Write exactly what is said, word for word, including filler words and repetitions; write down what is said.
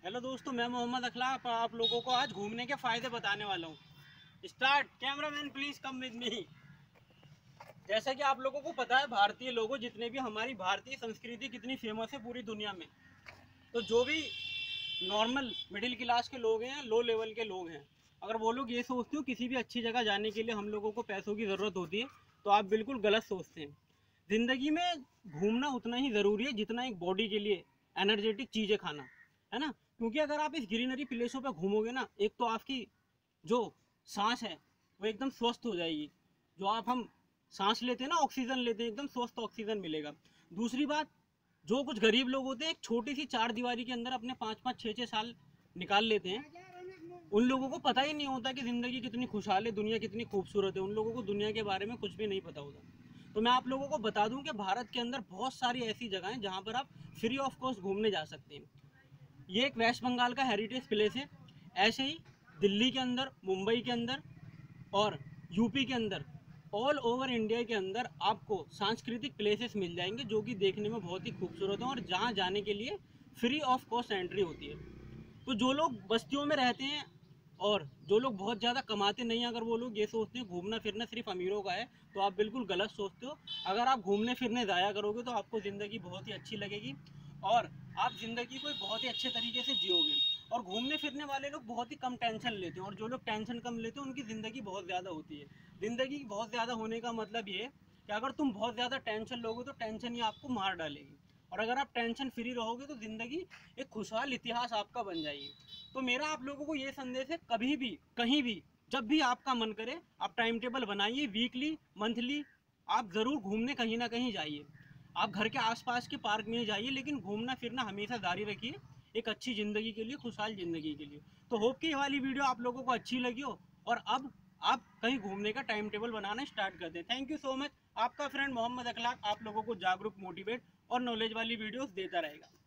Hello दोस्तों, मैं मोहम्मद अखलाक आप लोगों को आज घूमने के फ़ायदे बताने वाला हूँ। Start cameraman please come with me. जैसा कि आप लोगों को पता है, भारतीय लोगों जितने भी हमारी भारतीय संस्कृति कितनी फेमस है पूरी दुनिया में। तो जो भी नॉर्मल मिडिल क्लास के लोग हैं, लो लेवल के लोग हैं, अगर वो लोग ये सोचते हो किसी भी अच्छी जगह जाने के लिए हम लोगों को पैसों की ज़रूरत होती है, तो आप बिल्कुल गलत सोचते हैं। ज़िंदगी में घूमना उतना ही ज़रूरी है जितना एक बॉडी के लिए एनर्जेटिक चीज़ें खाना, है ना। क्योंकि अगर आप इस ग्रीनरी प्लेसों पर घूमोगे ना, एक तो आपकी जो सांस है वो एकदम स्वस्थ हो जाएगी। जो आप हम सांस लेते हैं ना, ऑक्सीजन लेते हैं, एकदम स्वस्थ ऑक्सीजन मिलेगा। दूसरी बात, जो कुछ गरीब लोग होते हैं एक छोटी सी चार दीवारी के अंदर अपने पाँच पाँच छः छः साल निकाल लेते हैं। उन लोगों को पता ही नहीं होता कि ज़िंदगी कितनी खुशहाल है, दुनिया कितनी खूबसूरत है। उन लोगों को दुनिया के बारे में कुछ भी नहीं पता होता। तो मैं आप लोगों को बता दूं कि भारत के अंदर बहुत सारी ऐसी जगह हैं जहां पर आप फ्री ऑफ कॉस्ट घूमने जा सकते हैं। ये एक वेस्ट बंगाल का हेरिटेज प्लेस है। ऐसे ही दिल्ली के अंदर, मुंबई के अंदर और यूपी के अंदर, ऑल ओवर इंडिया के अंदर आपको सांस्कृतिक प्लेसेस मिल जाएंगे जो कि देखने में बहुत ही खूबसूरत हैं और जहाँ जाने के लिए फ्री ऑफ कॉस्ट एंट्री होती है। तो जो लोग बस्तियों में रहते हैं और जो लोग बहुत ज़्यादा कमाते नहीं हैं, अगर वो लोग ये सोचते हैं घूमना फिरना सिर्फ अमीरों का है, तो आप बिल्कुल गलत सोचते हो। अगर आप घूमने फिरने जाया करोगे तो आपको ज़िंदगी बहुत ही अच्छी लगेगी और आप ज़िंदगी को एक बहुत ही अच्छे तरीके से जियोगे। और घूमने फिरने वाले लोग बहुत ही कम टेंशन लेते हैं और जो लोग टेंशन कम लेते हैं उनकी ज़िंदगी बहुत ज़्यादा होती है। ज़िंदगी बहुत ज़्यादा होने का मतलब ये है कि अगर तुम बहुत ज़्यादा टेंशन लोगे तो टेंशन ही आपको मार डालेगी, और अगर आप टेंशन फ्री रहोगे तो ज़िंदगी एक खुशहाल इतिहास आपका बन जाएगी। तो मेरा आप लोगों को ये संदेश है, कभी भी कहीं भी जब भी आपका मन करे आप टाइम टेबल बनाइए, वीकली मंथली आप ज़रूर घूमने कहीं ना कहीं जाइए। आप घर के आसपास के पार्क में जाइए, लेकिन घूमना फिरना हमेशा जारी रखिए, एक अच्छी ज़िंदगी के लिए, खुशहाल ज़िंदगी के लिए। तो होप कि ये वाली वीडियो आप लोगों को अच्छी लगी हो और अब आप कहीं घूमने का टाइम टेबल बनाना स्टार्ट कर दें। Thank you so much. आपका फ्रेंड मोहम्मद अखलाक आप लोगों को जागरूक, मोटिवेट और नॉलेज वाली वीडियोस देता रहेगा।